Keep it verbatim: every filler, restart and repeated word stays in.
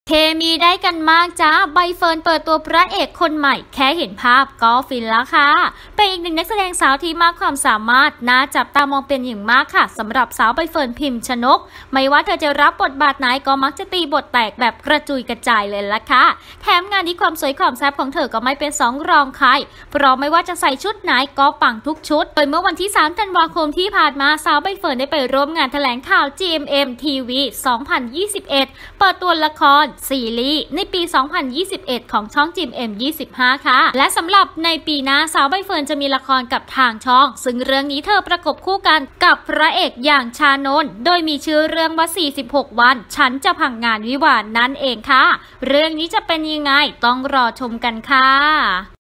เคมีได้กันมากจ้าใบเฟิร์นเปิดตัวพระเอกคนใหม่แค่เห็นภาพก็ฟินแล้วค่ะเป็นอีกหนึ่งนักแสดงสาวที่มากความสามารถน่าจับตามองเป็นอย่างมากค่ะสำหรับสาวใบเฟิร์นพิมพ์ชนกไม่ว่าเธอจะรับบทบาทไหนก็มักจะตีบทแตกแบบกระจุยกระจายเลยล่ะค่ะแถมงานนี้ความสวยความแซ่บของเธอก็ไม่เป็นสองรองใครเพราะไม่ว่าจะใส่ชุดไหนก็ปังทุกชุดโดยเมื่อวันที่สามธันวาคมที่ผ่านมาสาวใบเฟิร์นได้ไปร่วมงานแถลงข่าว จี เอ็ม เอ็ม ที วี สองพันยี่สิบเอ็ดเปิดตัวละครซีรีส์ในปี สองพันยี่สิบเอ็ด ของช่อง จี เอ็ม เอ็ม ยี่สิบห้า ค่ะ และสำหรับในปีหน้าสาวใบเฟิร์นจะมีละครกับทางช่อง ซึ่งเรื่องนี้เธอประกบคู่กันกับพระเอกอย่างชานนท์โดยมีชื่อเรื่องว่า สี่สิบหก วัน ฉันจะพังงานวิวาห์นั่นเองค่ะ เรื่องนี้จะเป็นยังไงต้องรอชมกันค่ะ